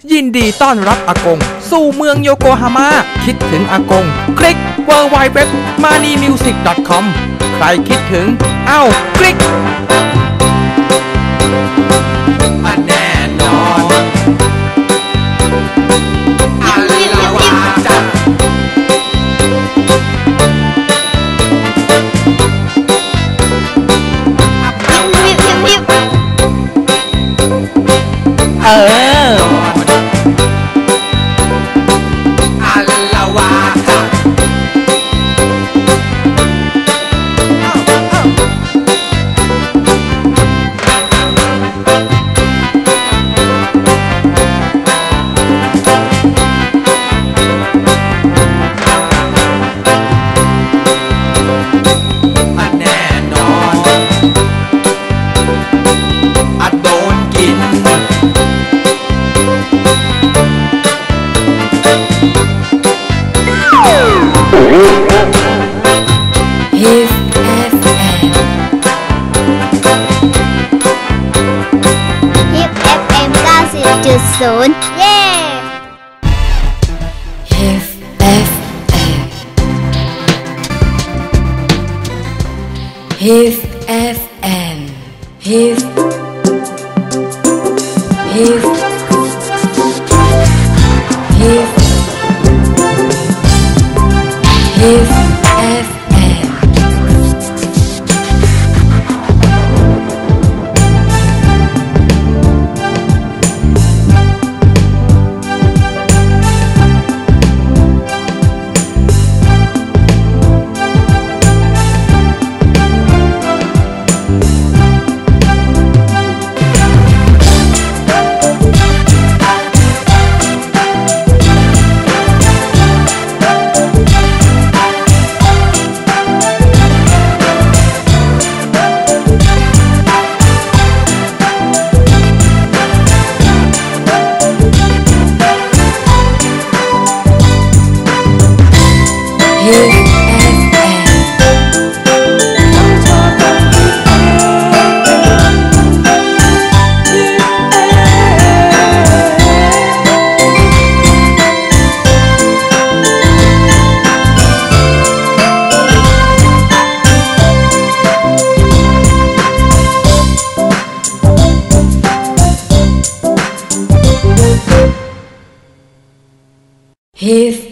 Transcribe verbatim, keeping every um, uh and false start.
ยินดีต้อนรับอากงสู่เมืองโยโกฮาม่าคิดถึงอากงคลิก ดับเบิลยู ดับเบิลยู ดับเบิลยู ดอท มานีมิวสิก ดอท คอม ใครคิดถึงเอ้าคลิกแน่นอนอัลลาวาจัดเอออัลลาวาจัดแน่นอนอัดโดนกินฮิฟ เอฟ เอ็มฮิป เอฟ เอ็ม เก้าสิบจุดศูนย์ เย้ฮิฟ เอฟ เอ็ม ฮิฟ เอฟ เอ็ม ฮิฟ ฮิฟ ฮิฟ ฮิฟ เอฟ เอ็ม ฮิฟ